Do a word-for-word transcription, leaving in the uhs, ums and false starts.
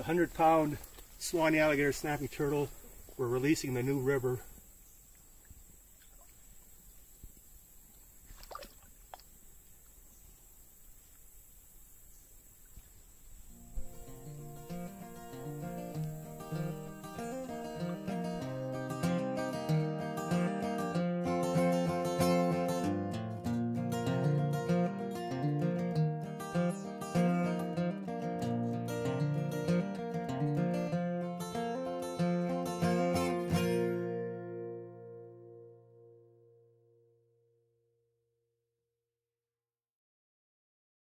hundred pound Suwannee alligator snapping turtle we're releasing in the new river